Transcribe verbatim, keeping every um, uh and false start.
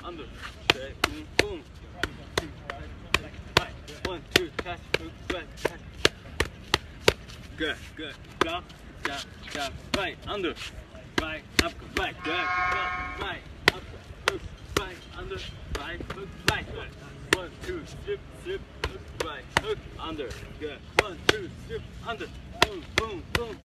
under, straight, boom, boom. Right, one, two, catch, hook, right, catch. Good, good. Drop, down, down, right, under, right, up, right, good, good, right, up, hook, right, under, right, hook, right, good. One, two, slip, slip, hook, right, hook, under, good. One, two, slip, under, boom, boom, boom.